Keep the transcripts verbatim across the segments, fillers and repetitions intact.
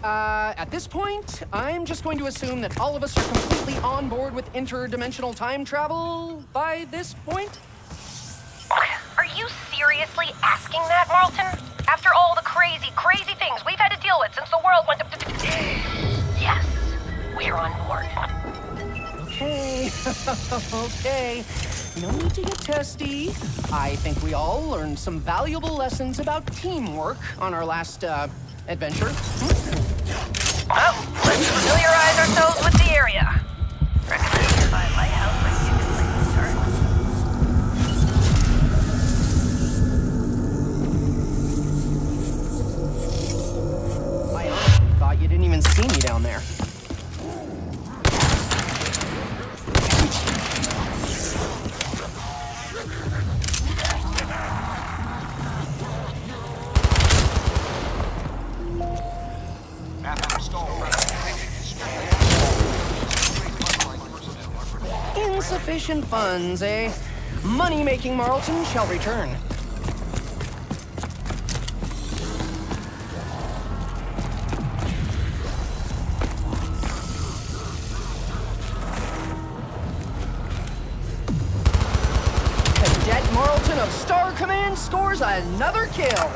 Uh, at this point, I'm just going to assume that all of us are completely on board with interdimensional time travel by this point. Are you seriously asking that, Marlton? After all the crazy, crazy things we've had to deal with since the world went to... Yes, we're on board. Okay, okay. No need to get testy. I think we all learned some valuable lessons about teamwork on our last, uh, adventure. Well, let's familiarize ourselves with the area. Recommend nearby lighthouse might be a good place to start. I honestly thought you didn't even see me down there. Insufficient funds, eh? Money-making Marlton shall return. Cadet Marlton of Star Command scores another kill.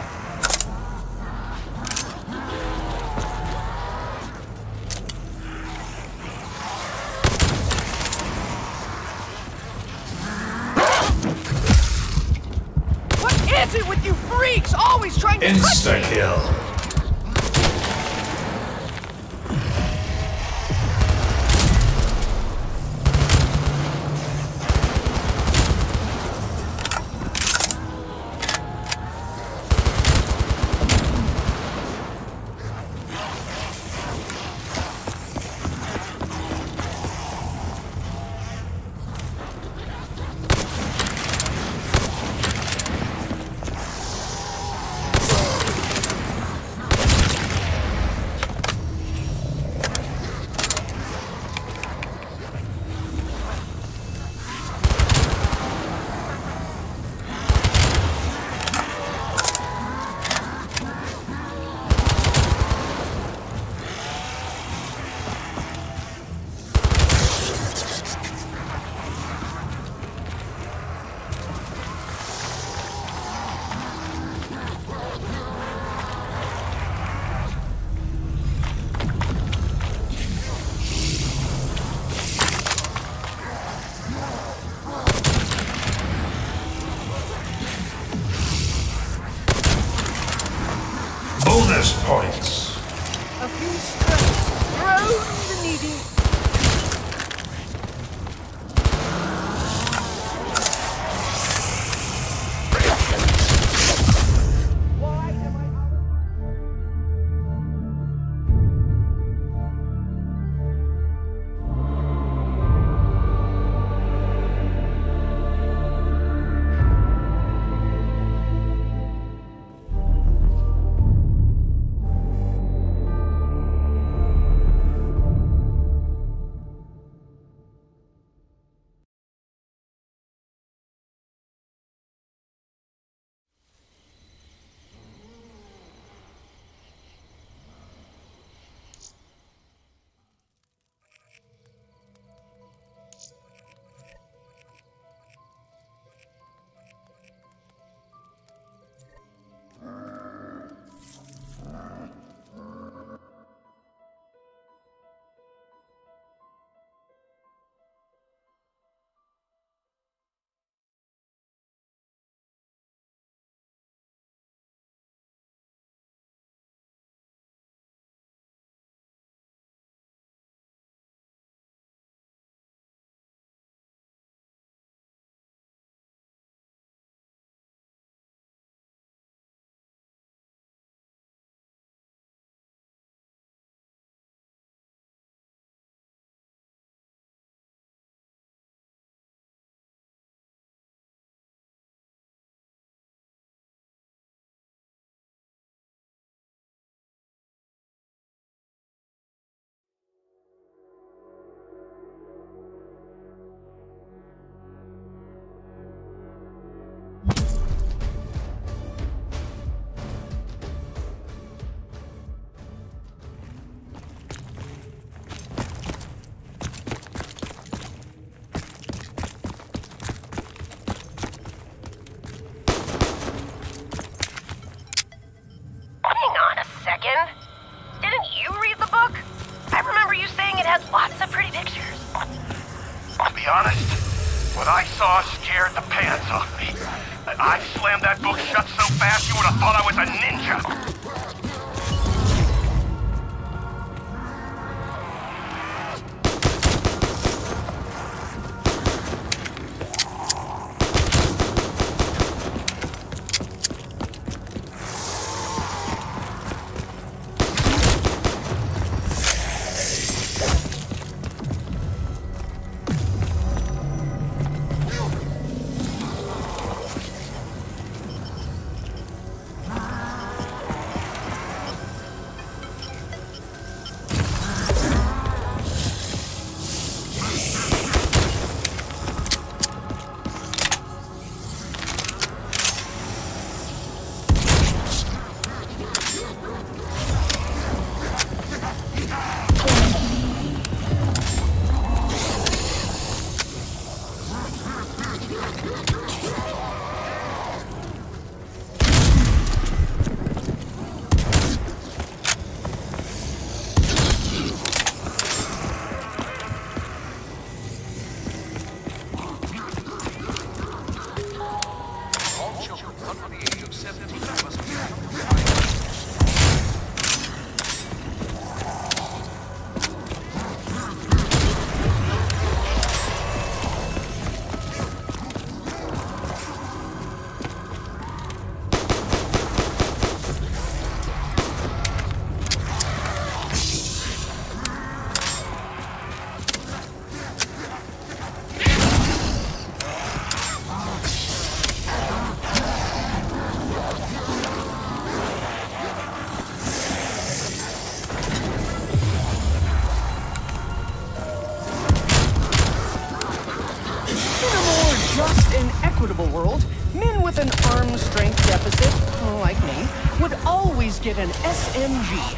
What is it with you freaks? Always trying to Insta kill. Bonus points. A few strikes thrown the needy. Why am I out of... honest, what I saw scared the pants off me. I slammed that book shut so fast you would have thought I was a ninja. World, men with an arm strength deficit, like me, would always get an S M G.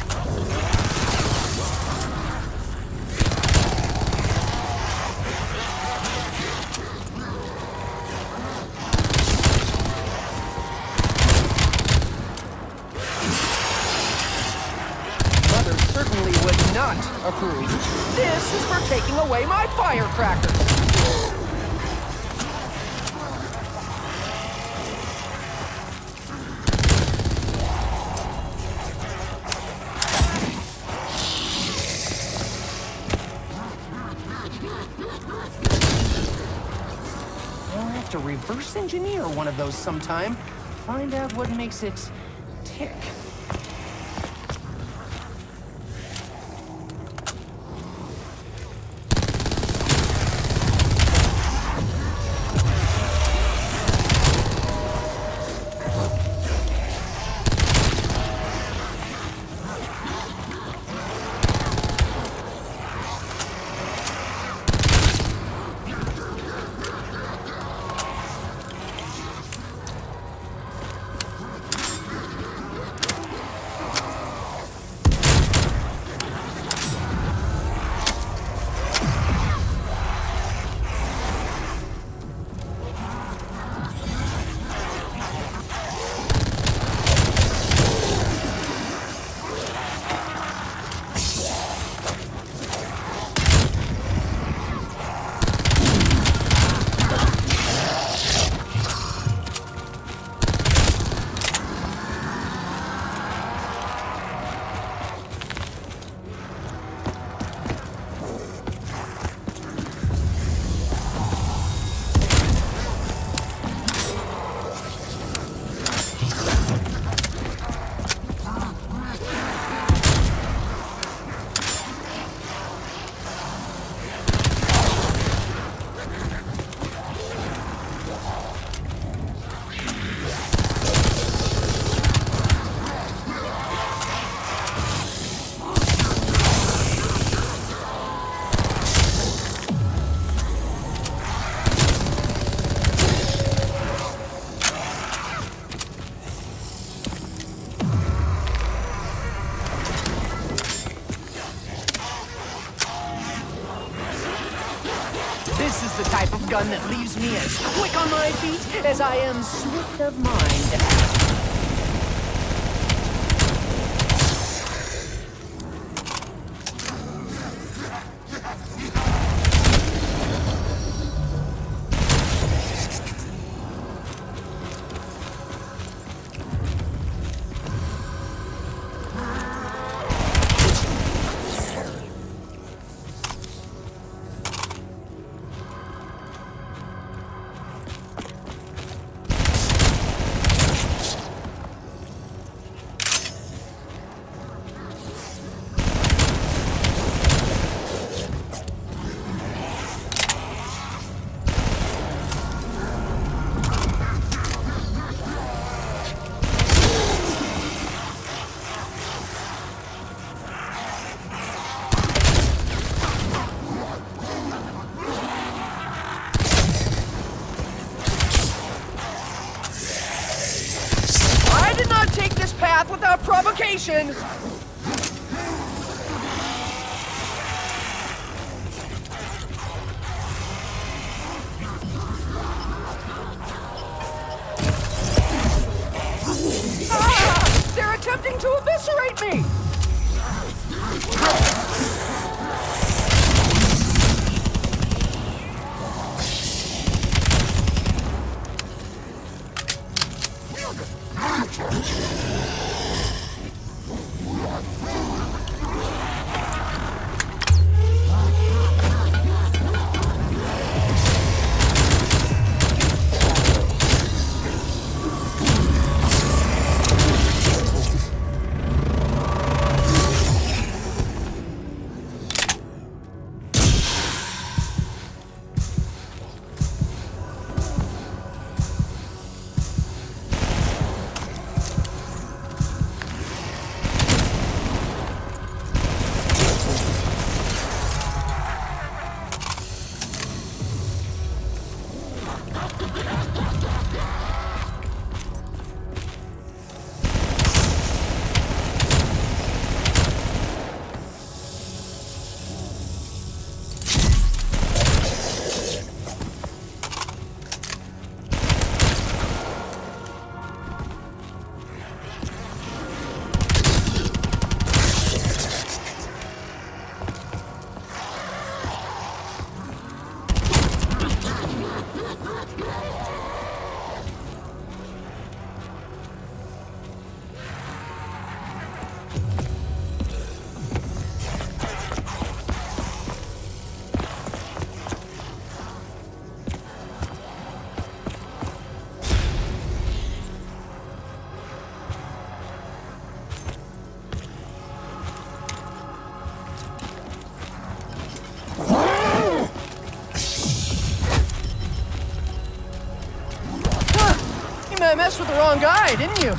Mother certainly would not approve. This is for taking away my firecrackers. To reverse engineer one of those sometime. Find out what makes it tick. This is the type of gun that leaves me as quick on my feet as I am swift of mind. without provocation! Ah! They're attempting to eviscerate me! I messed with the wrong guy, didn't you?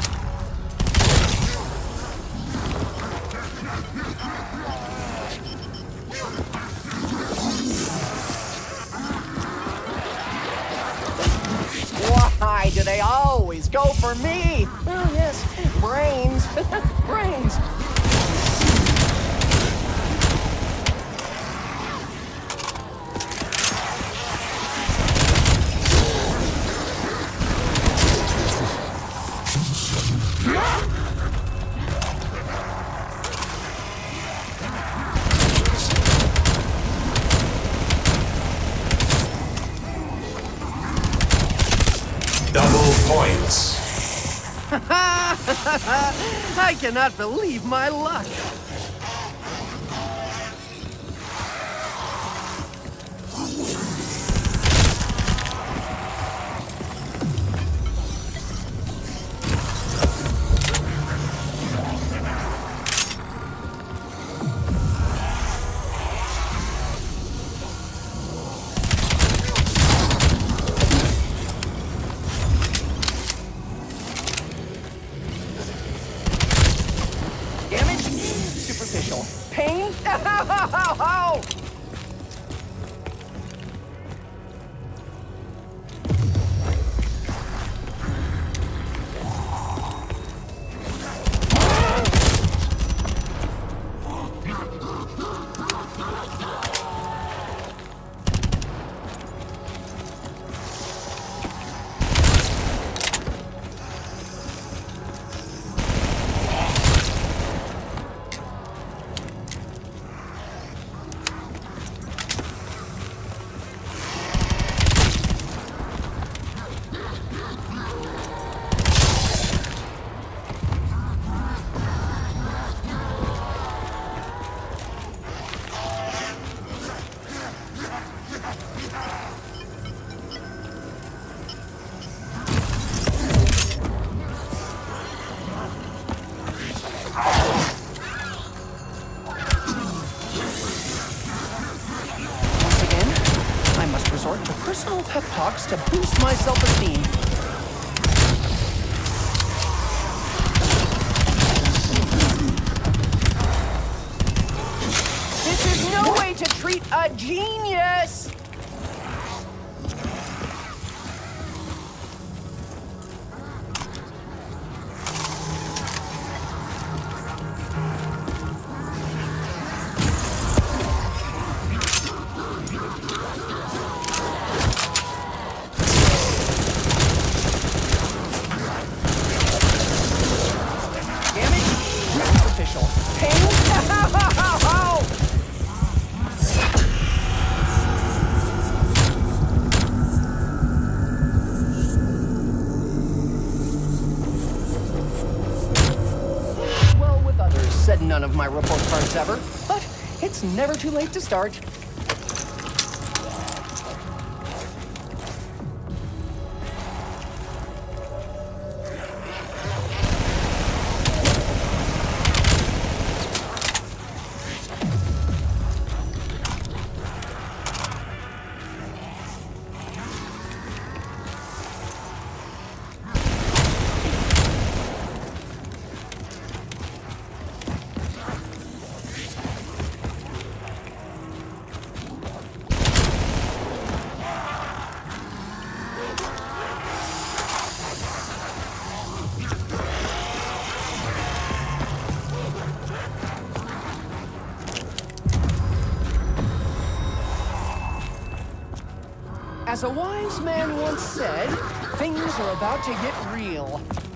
Why do they always go for me? Oh, yes, brains. Brains. Double points. I cannot believe my luck. Pain? Ow! resort to personal pep talks to boost my self-esteem. This is no way to treat a genius! none of my report cards ever, but it's never too late to start. As a wise man once said, things are about to get real.